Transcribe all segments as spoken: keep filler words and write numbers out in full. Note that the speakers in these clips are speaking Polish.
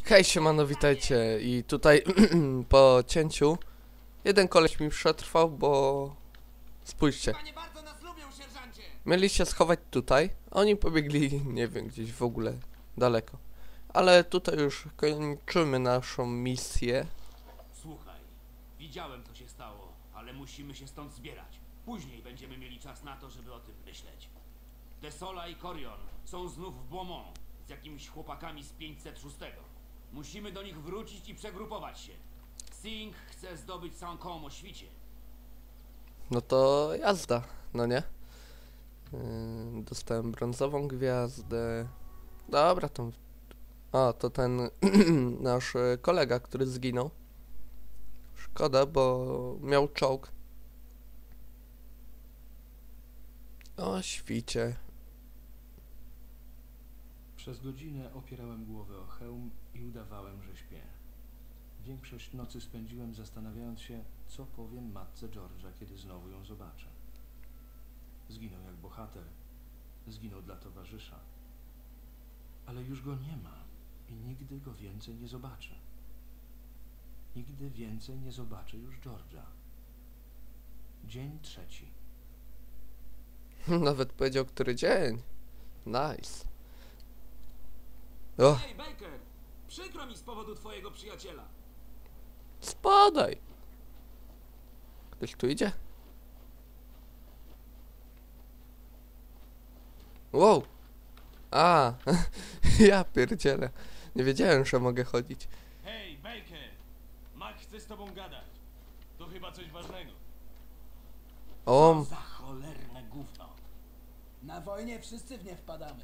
Hej, siemano, witajcie. I tutaj po cięciu jeden koleś mi przetrwał, bo spójrzcie. Mieli się schować tutaj, a oni pobiegli, nie wiem, gdzieś w ogóle daleko. Ale tutaj już kończymy naszą misję. Słuchaj, widziałem co się stało, ale musimy się stąd zbierać. Później będziemy mieli czas na to, żeby o tym myśleć. Desola i Corion są znów w Beaumont z jakimiś chłopakami z pięćset sześć. Musimy do nich wrócić i przegrupować się. Singh chce zdobyć Saint-Côme o świcie. No to jazda, no nie? Yy, dostałem brązową gwiazdę. Dobra, to... A, to ten nasz kolega, który zginął. Szkoda, bo miał czołg. O świcie. Przez godzinę opierałem głowę o hełm i udawałem, że śpię. Większość nocy spędziłem zastanawiając się, co powiem matce George'a, kiedy znowu ją zobaczę. Zginął jak bohater, zginął dla towarzysza. Ale już go nie ma i nigdy go więcej nie zobaczę. Nigdy więcej nie zobaczę już George'a. Dzień trzeci. Nawet powiedział, który dzień. Nice. O, Hej, Baker! Przykro mi z powodu twojego przyjaciela. spadaj. Ktoś tu idzie? Wow. A, ja pierdzielę. Nie wiedziałem, że mogę chodzić. Hej, Baker! Mac chce z tobą gadać. To chyba coś ważnego. O, Za cholerne gówno. Na wojnie wszyscy w nie wpadamy.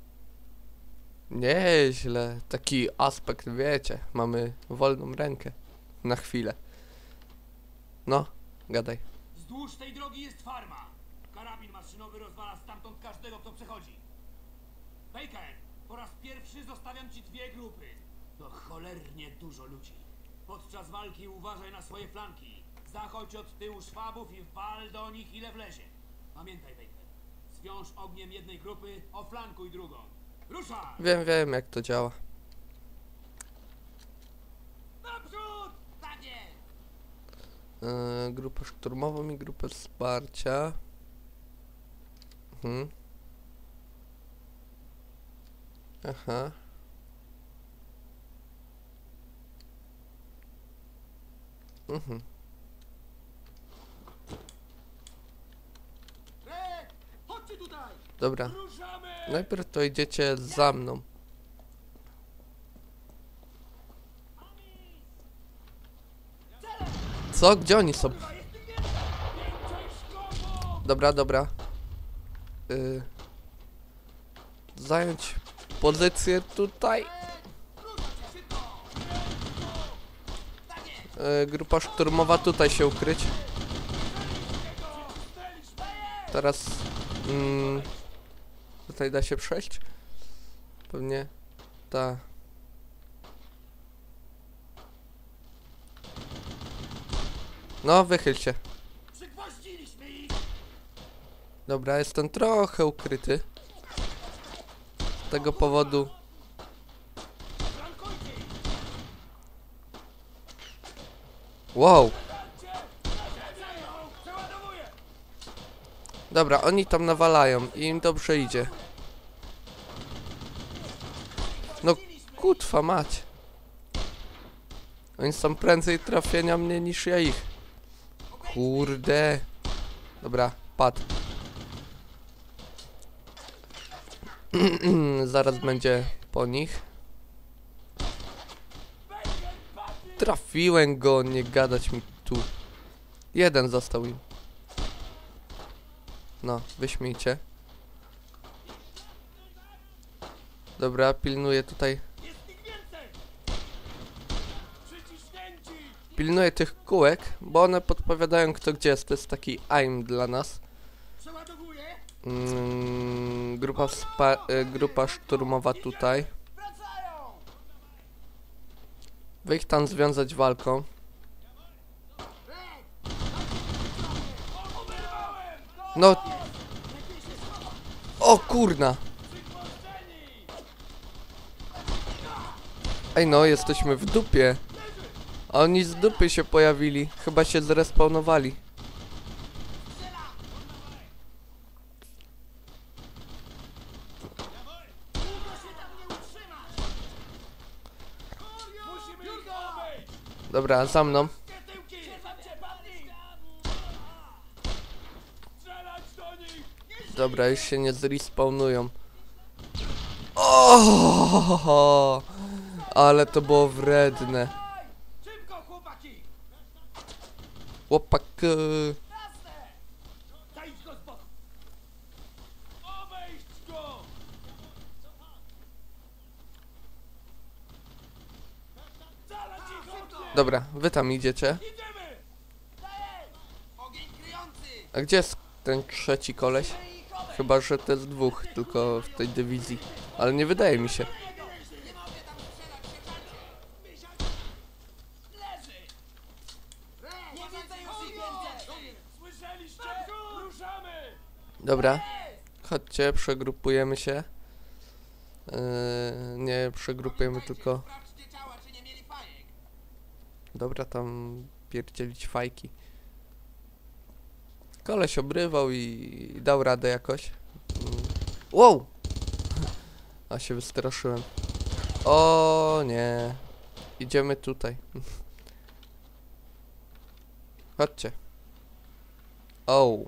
nieźle. Taki aspekt, wiecie. Mamy wolną rękę. Na chwilę. No, gadaj. Wzdłuż tej drogi jest farma. Karabin maszynowy rozwala stamtąd każdego, kto przechodzi. Baker, po raz pierwszy zostawiam ci dwie grupy. To cholernie dużo ludzi. Podczas walki uważaj na swoje flanki. Zachodź od tyłu szwabów i wal do nich ile wlezie. Pamiętaj, Baker. Zwiąż ogniem jednej grupy, oflankuj drugą. Ruszaj! Wiem, wiem, jak to działa. Naprzód! Tak jest! Yy, grupę szturmową i grupę wsparcia. Mhm. Aha. Mhm. Rek! Chodźcie tutaj! Dobra. Ruszamy! Najpierw to idziecie za mną. Co? Gdzie oni są? Dobra, dobra. Yy, zająć pozycję tutaj. Yy, grupa szturmowa tutaj się ukryć. Teraz mm, tutaj da się przejść. Pewnie ta. No, wychyl się. Przygwoździliśmy ich! Dobra, jestem trochę ukryty. Z tego powodu. Flankujcie ich! Wow. Przeładowuję! Dobra, oni tam nawalają i im dobrze idzie. No kutwa mać. Oni są prędzej trafienia mnie niż ja ich. Kurde. Dobra, padł. Zaraz będzie po nich. Trafiłem go, nie gadać mi tu. Jeden został im. No, wyśmiejcie. Dobra, pilnuję tutaj. Jest ich więcej! Przyciśnięci! Pilnuję tych kółek, bo one podpowiadają kto gdzie jest. To jest taki aim dla nas. Przeładowuję! Mm, grupa, wspa- y, grupa szturmowa tutaj. Wracają! Wy ich tam związać walką. No. O kurna. Ej no, jesteśmy w dupie. A oni z dupy się pojawili. Chyba się zrespawnowali. Dobra, za mną. Dobra, już się nie zrespawnują. O, ale to było wredne. Szybko, chłopaki! Łopak. Zajdź go z boku! Obejść go! Zaraz ci chłopcy! Dobra, wy tam idziecie. Idziemy! Ogień kryjący! A gdzie jest ten trzeci koleś? Chyba, że to jest dwóch, tylko w tej dywizji. Ale nie wydaje mi się. Nie mogę tam strzelać, sierżancie! Leży! Nie widzę już ich więcej! Słyszeliście? Ruszamy! Dobra, chodźcie, przegrupujemy się. Yy, nie przegrupujemy, tylko... Sprawdźcie ciała, czy nie mieli fajek! Dobra, tam pierdzielić fajki. Koleś obrywał i dał radę jakoś. Mm. Wow! A się wystraszyłem. O nie. Idziemy tutaj. Chodźcie. O.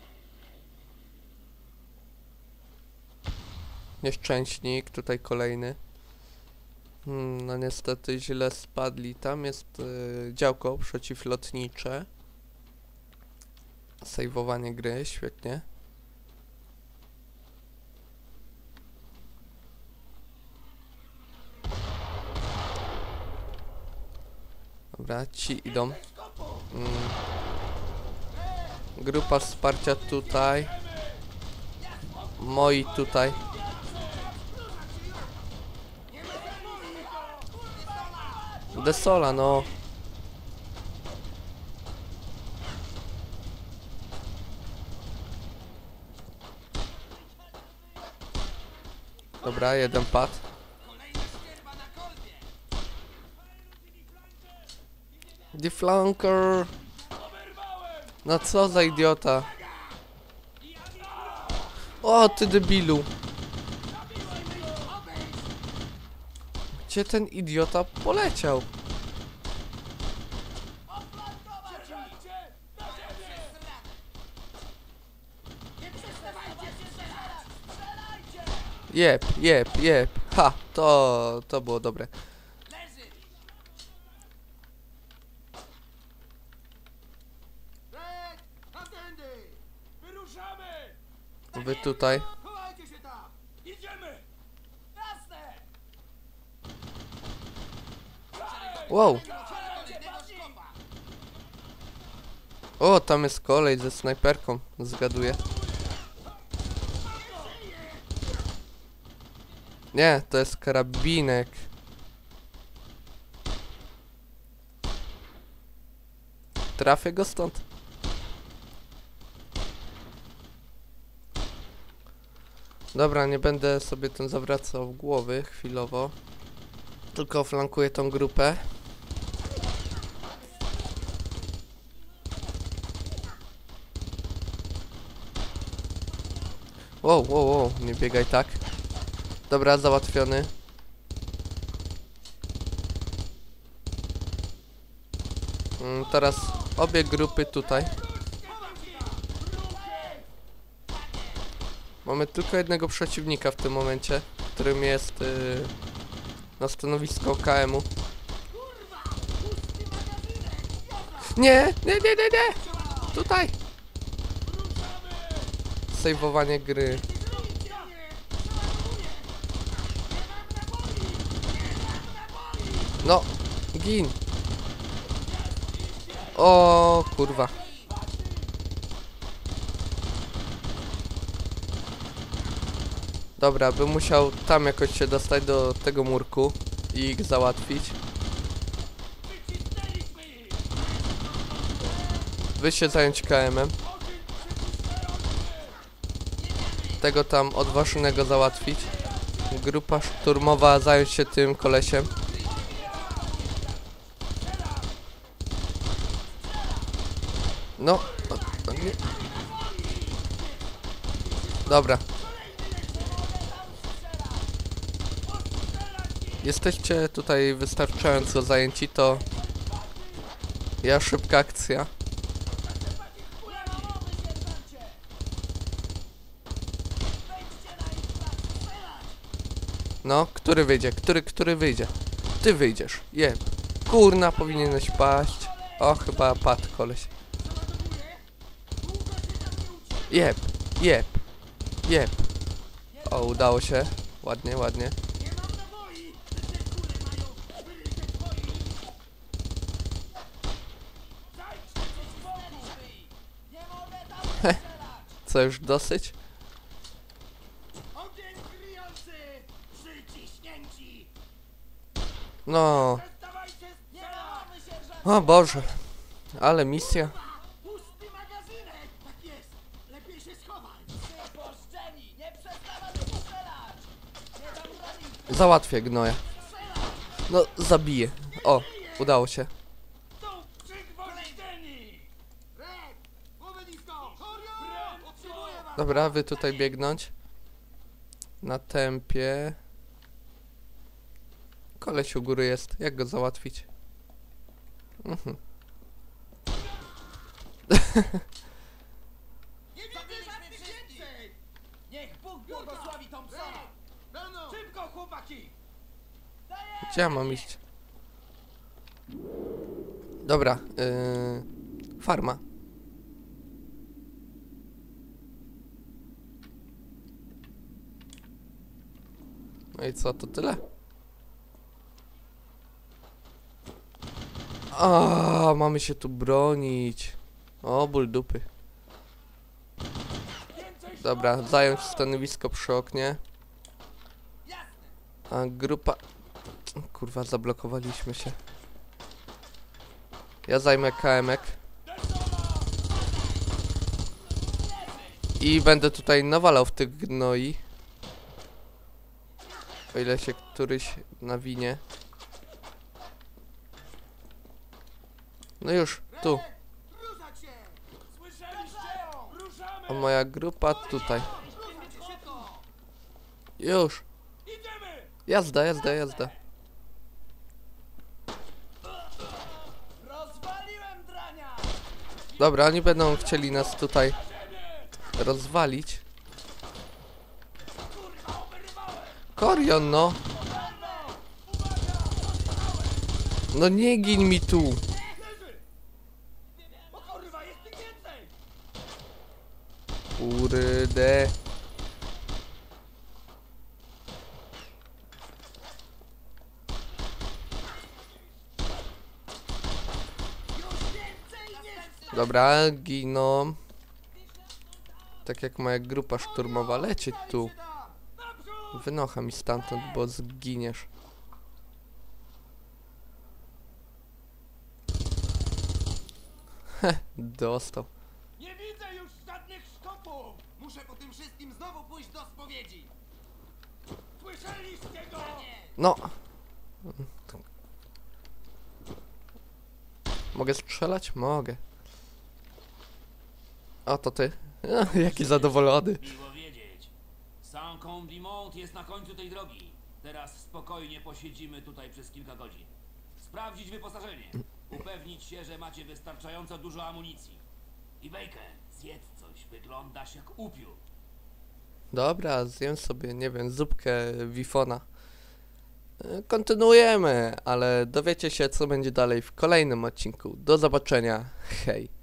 Nieszczęśnik, tutaj kolejny. Hmm, no niestety źle spadli. Tam jest y, działko przeciwlotnicze. Sejwowanie gry, świetnie. Dobra, ci idą. Mm. Grupa wsparcia tutaj. Moi tutaj. Desola, no. Dobra, jeden pad. Deflanker. No co za idiota. O, ty debilu. Gdzie ten idiota poleciał? Jep, jep, jep. Ha, to, to było dobre. Leży! Red! Tamtędy! Wyruszamy! Wy tutaj. Chowajcie się tam! Idziemy! Jasne! Wow. Kolejnego szkopa! O, tam jest kolej ze snajperką. Zgaduję. Nie, to jest karabinek. Trafię go stąd. Dobra, nie będę sobie tym zawracał głowy chwilowo. Tylko flankuję tą grupę. Wow, wow, wow, nie biegaj tak. Dobra, załatwiony. Mm, teraz obie grupy tutaj. Mamy tylko jednego przeciwnika w tym momencie, którym jest yy, na stanowisko K M-u. Nie, nie, nie, nie, nie! Tutaj! Sejwowanie gry. No, gin. O kurwa. Dobra, bym musiał tam jakoś się dostać do tego murku i ich załatwić. Wy się zająć K M-em. Tego tam odważnego załatwić. Grupa szturmowa zająć się tym kolesiem. No, o, o, nie. Dobra. Jesteście tutaj wystarczająco zajęci, to ja szybka akcja. No, który wyjdzie? Który, który wyjdzie? Ty wyjdziesz. Jeb. Kurna, powinieneś paść. O, chyba padł koleś. Jeb, jeb, jeb. O, udało się. Ładnie, ładnie. Heh. Co, już dosyć? Ogień kryjący! Przyciśnięci! No. Przestawajcie strzelać! O Boże. Ale misja. Pusty magazynek! Tak jest! Lepiej się schować! Poszczeni! Nie przestawamy strzelać! Nie dam rady! Załatwię gnoja. No, zabiję. O, udało się. Są przygwożdżeni! Red! Obelisko! Orion! Potrzebuję was! Dobra, wy tutaj biegnąć. Na tempie. Koleś u góry jest. Jak go załatwić? Mhm. Nie widzę żadnych więcej! Niech Bóg błogosławi Thompsona! Pełno! Szybko, chłopaki! Gdzie ja mam iść? Dobra, yy, farma. No i co, to tyle? A, mamy się tu bronić. O, ból dupy. Dobra, zająć stanowisko przy oknie. A grupa... Kurwa, zablokowaliśmy się. Ja zajmę kaemek. I będę tutaj nawalał w tych gnoi. O ile się któryś nawinie. No już, tu. Ruszać się! Słyszeliście? Ruszamy! A moja grupa tutaj. Ruszać się szybko! Już. Idziemy! Jazda, jazda, jazda. Rozwaliłem drania! Dobra, oni będą chcieli nas tutaj rozwalić. Korion, no. No nie gin mi tu. O kurwa, jest tych więcej! Kurde. Dobra, giną. Tak jak moja grupa szturmowa leci tu. Wynocha mi stamtąd, bo zginiesz. Heh, dostał. Nie widzę już żadnych szkopów! Muszę po tym wszystkim znowu pójść do spowiedzi! Słyszeliście go? No. Mogę strzelać? Mogę. O, to ty. Jaki zadowolony. Miło wiedzieć. Saint-Condimont jest na końcu tej drogi. Teraz spokojnie posiedzimy tutaj przez kilka godzin. Sprawdzić wyposażenie. Upewnić się, że macie wystarczająco dużo amunicji. I Baker, zjedz coś. Wyglądasz jak upiór. Dobra, zjem sobie, nie wiem, zupkę wifona. Y, Kontynuujemy, ale dowiecie się, co będzie dalej w kolejnym odcinku. Do zobaczenia. Hej.